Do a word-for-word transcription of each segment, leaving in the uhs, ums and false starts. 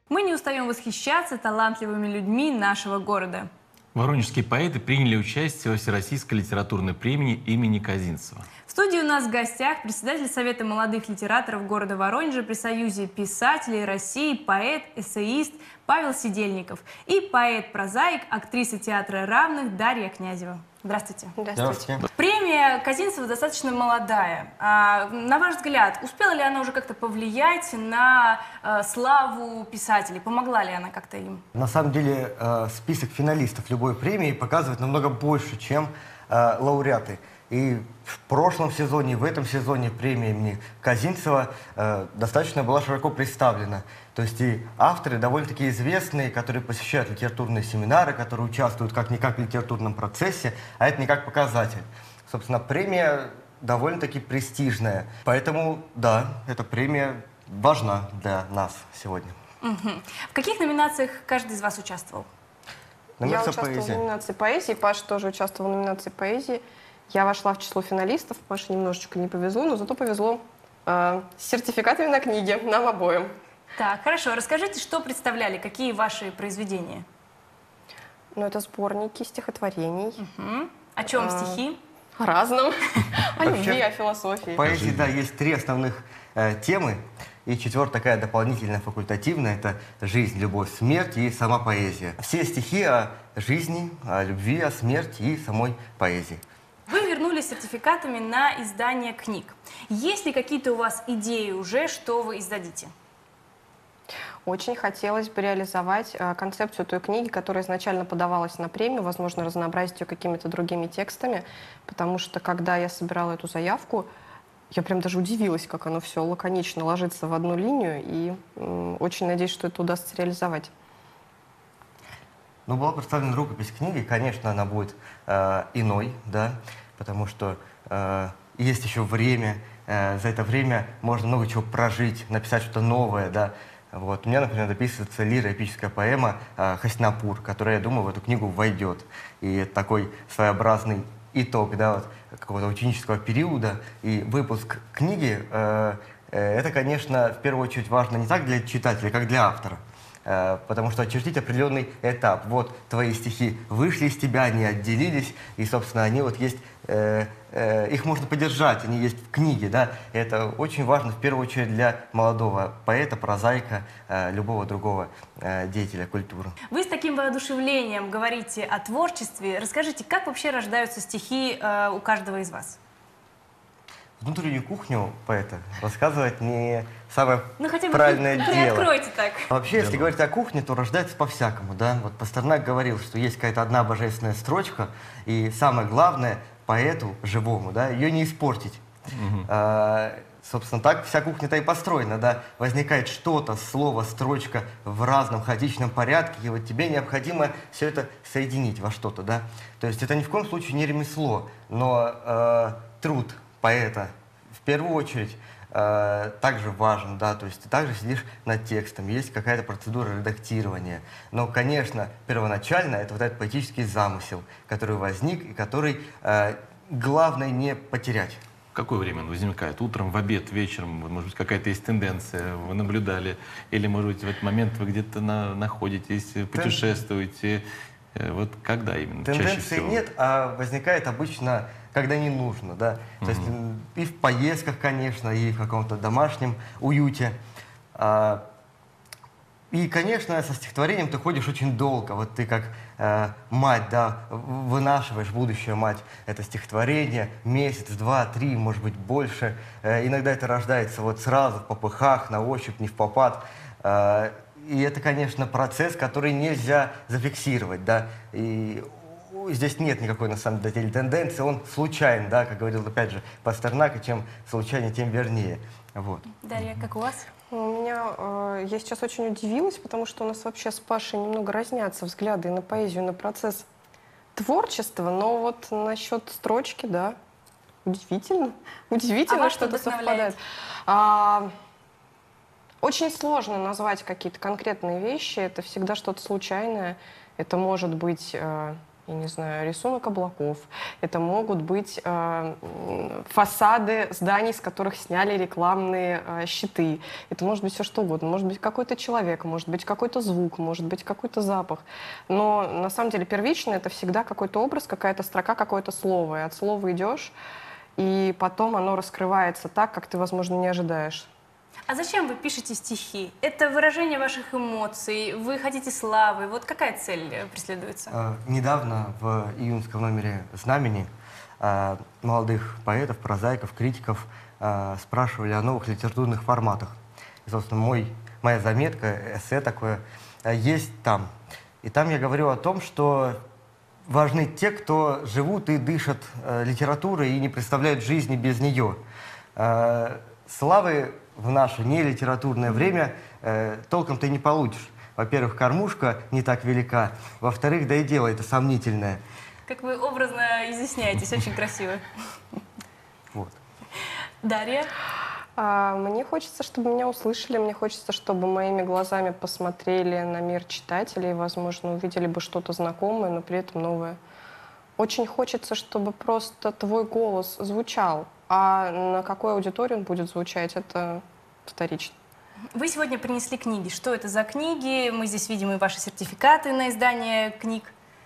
Мы не устаем восхищаться талантливыми людьми нашего города. Воронежские поэты приняли участие во Всероссийской литературной премии имени Казинцева. В студии у нас в гостях председатель Совета молодых литераторов города Воронежа при Союзе писателей России, поэт, эссеист Павел Сидельников и поэт-прозаик, актриса театра равных Дарья Князева. Здравствуйте. Здравствуйте. Премия Казинцева достаточно молодая. А, на ваш взгляд, успела ли она уже как-то повлиять на э, славу писателей? Помогла ли она как-то им? На самом деле э, список финалистов любой премии показывает намного больше, чем э, лауреаты. И в прошлом сезоне, и в этом сезоне премия имени Казинцева э, достаточно была широко представлена. То есть и авторы довольно-таки известные, которые посещают литературные семинары, которые участвуют как-никак в литературном процессе, а это не как показатель. Собственно, премия довольно-таки престижная. Поэтому, да, эта премия важна для нас сегодня. Угу. В каких номинациях каждый из вас участвовал? Номинация Я участвовала поэзии. в номинации поэзии, Паша тоже участвовал в номинации поэзии. Я вошла в число финалистов, Паше немножечко не повезло, но зато повезло э, с сертификатами на книги, нам обоим. Так, хорошо. Расскажите, что представляли, какие ваши произведения? Ну, это сборники стихотворений. Угу. О чем А, стихи? О разном. О Вообще, любви, о философии. В поэзии, да, есть три основных э, темы. И четвертая такая дополнительная, факультативная, это жизнь, любовь, смерть и сама поэзия. Все стихи о жизни, о любви, о смерти и самой поэзии. Вы вернулись с сертификатами на издание книг. Есть ли какие-то у вас идеи уже, что вы издадите? Очень хотелось бы реализовать э, концепцию той книги, которая изначально подавалась на премию, возможно, разнообразить ее какими-то другими текстами, потому что, когда я собирала эту заявку, я прям даже удивилась, как оно все лаконично ложится в одну линию, и м, очень надеюсь, что это удастся реализовать. Ну, была представлена рукопись книги, конечно, она будет э, иной, да, потому что э, есть еще время, э, за это время можно много чего прожить, написать что-то новое, да. Вот. У меня, например, дописывается лиро-эпическая поэма э, «Хаснапур», которая, я думаю, в эту книгу войдет. И это такой своеобразный итог, да, вот, какого-то ученического периода. И выпуск книги, э, э, это, конечно, в первую очередь важно не так для читателя, как для автора. Потому что очертить определенный этап. Вот твои стихи вышли из тебя, они отделились, и, собственно, они вот есть, э, э, их можно поддержать, они есть в книге, да. Это очень важно, в первую очередь, для молодого поэта, прозаика, э, любого другого э, деятеля культуры. Вы с таким воодушевлением говорите о творчестве. Расскажите, как вообще рождаются стихи э, у каждого из вас? Внутреннюю кухню поэта рассказывать не самое Ну, хотя бы правильное при- дело. приоткройте так. Вообще, если говорить о кухне, то рождается по-всякому, да. Вот Пастернак говорил, что есть какая-то одна божественная строчка, и самое главное поэту живому, да, ее не испортить. Угу. А, собственно, так вся кухня-то и построена, да. Возникает что-то, слово, строчка в разном хаотичном порядке, и вот тебе необходимо все это соединить во что-то, да. То есть это ни в коем случае не ремесло, но э, труд поэта в первую очередь э, также важен, да, то есть ты также сидишь над текстом, есть какая-то процедура редактирования. Но, конечно, первоначально это вот этот поэтический замысел, который возник и который э, главное не потерять. В какое время он возникает? Утром, в обед, вечером? Может быть, какая-то есть тенденция, вы наблюдали? Или, может быть, в этот момент вы где-то на, находитесь, путешествуете? Вот когда именно? Чаще Тенденции всего? нет, а возникает обычно, когда не нужно, да. То Мгм. есть м, и в поездках, конечно, и в каком-то домашнем уюте. А, И, конечно, со стихотворением ты ходишь очень долго. Вот ты как э, мать, да, в- вынашиваешь, будущая мать, это стихотворение месяц, два, три, может быть, больше. Э, иногда это рождается вот сразу, в попыхах, на ощупь, не в попад. Э, и это, конечно, процесс, который нельзя зафиксировать, да. И у- здесь нет никакой, на самом деле, тенденции, он случайен, да, как говорил, опять же, Пастернак, и чем случайнее, тем вернее. Вот. Дарья, как у вас? У меня, э, я сейчас очень удивилась, потому что у нас вообще с Пашей немного разнятся взгляды и на поэзию, и на процесс творчества, но вот насчет строчки, да, удивительно. Удивительно, А вас что что это вдохновляет? совпадает. А, очень сложно назвать какие-то конкретные вещи, это всегда что-то случайное, это может быть э, я не знаю, рисунок облаков, это могут быть э, фасады зданий, с которых сняли рекламные э, щиты, это может быть все что угодно, может быть какой-то человек, может быть какой-то звук, может быть какой-то запах, но на самом деле первично это всегда какой-то образ, какая-то строка, какое-то слово, и от слова идешь, и потом оно раскрывается так, как ты, возможно, не ожидаешь. А зачем вы пишете стихи? Это выражение ваших эмоций, вы хотите славы. Вот какая цель преследуется? Э, Недавно в июньском номере «Знамени» э, молодых поэтов, прозаиков, критиков э, спрашивали о новых литературных форматах. И, собственно, мой, моя заметка, эссе такое, э, есть там. И там я говорю о том, что важны те, кто живут и дышат э, литературой и не представляют жизни без нее. Э, славы в наше нелитературное время э, толком ты не получишь. Во-первых, кормушка не так велика. Во-вторых, да и дело это сомнительное. Как вы образно изъясняетесь, очень красиво. Вот. Дарья? А, мне хочется, чтобы меня услышали, мне хочется, чтобы моими глазами посмотрели на мир читателей, возможно, увидели бы что-то знакомое, но при этом новое. Очень хочется, чтобы просто твой голос звучал, а на какой аудитории он будет звучать, это вторично. Вы сегодня принесли книги. Что это за книги? Мы здесь видим и ваши сертификаты на издание книг.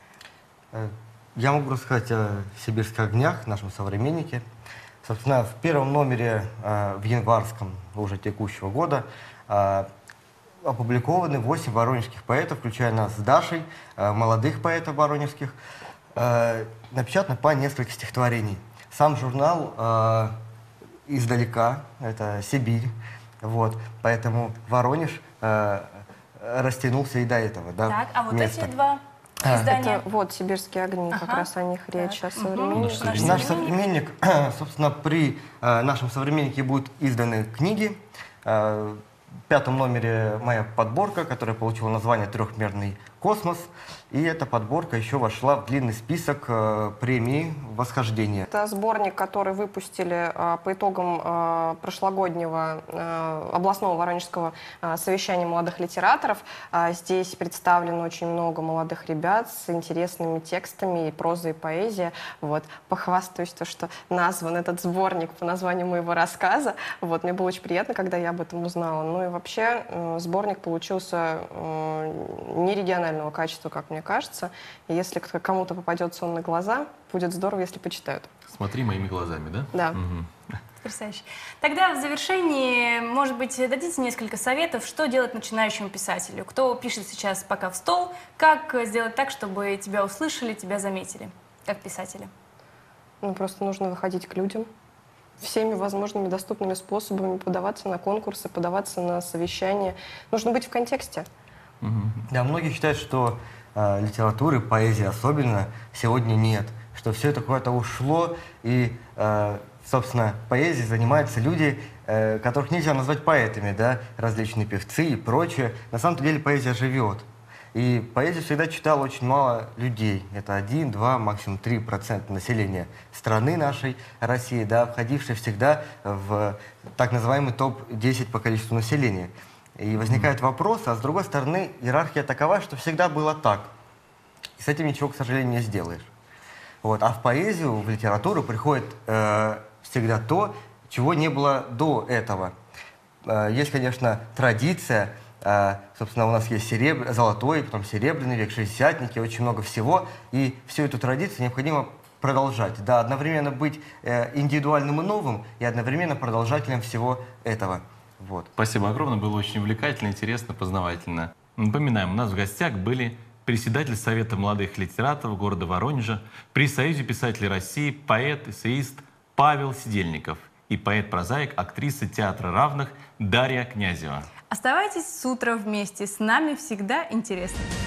Я могу рассказать о «Сибирских огнях», нашем современнике. Собственно, в первом номере, э, в январском уже текущего года, э, опубликованы восемь воронежских поэтов, включая нас с Дашей, э, молодых поэтов воронежских. Э, напечатано по несколько стихотворений. Сам журнал э, издалека, это Сибирь, вот, поэтому Воронеж э, растянулся и до этого, да, Так, а вот места. эти два А. издания? Это вот «Сибирские огни», как Ага. раз о них речь, Так. о современнике. Наш Наш современник, собственно, при э, нашем современнике будут изданы книги. Э, в пятом номере моя подборка, которая получила название «Трехмерный космос». И эта подборка еще вошла в длинный список э, премии «Восхождение». Это сборник, который выпустили а, по итогам а, прошлогоднего а, областного воронежского а, совещания молодых литераторов. А, здесь представлено очень много молодых ребят с интересными текстами, и проза, и поэзия. Вот. Похвастаюсь, то, что назван этот сборник по названию моего рассказа. Вот. Мне было очень приятно, когда я об этом узнала. Ну и вообще э, сборник получился э, не регионального качества, как мне кажется. И если кому-то попадется он на глаза, будет здорово, если почитают. Смотри моими глазами, да? Да. Мгм. Потрясающе. Тогда в завершении, может быть, дадите несколько советов, что делать начинающему писателю? Кто пишет сейчас пока в стол, как сделать так, чтобы тебя услышали, тебя заметили, как писателя? Ну, просто нужно выходить к людям. Всеми возможными доступными способами подаваться на конкурсы, подаваться на совещания. Нужно быть в контексте. Мгм. Да, многие считают, что э, литературы, поэзии особенно, сегодня нет. Что все это куда-то ушло, и, э, собственно, поэзией занимаются люди, э, которых нельзя назвать поэтами, да, различные певцы и прочее. На самом деле поэзия живет. И поэзию всегда читало очень мало людей. Это один, два, максимум три процента населения страны нашей, России, да, входившие всегда в так называемый топ десять по количеству населения. И возникает вопрос, а с другой стороны, иерархия такова, что всегда было так. И с этим ничего, к сожалению, не сделаешь. Вот. А в поэзию, в литературу приходит э, всегда то, чего не было до этого. Э, есть, конечно, традиция. Э, собственно, у нас есть серебр... золотой, потом серебряный век, шестидесятники, очень много всего. И всю эту традицию необходимо продолжать. Да, одновременно быть э, индивидуальным и новым, и одновременно продолжателем всего этого. Вот. Спасибо огромное, было очень увлекательно, интересно, познавательно. Напоминаем, у нас в гостях были председатель Совета молодых литераторов города Воронежа, при Союзе писателей России поэт, эссеист Павел Сидельников и поэт-прозаик, актриса театра равных Дарья Князева. Оставайтесь с утра вместе, с нами всегда интересно.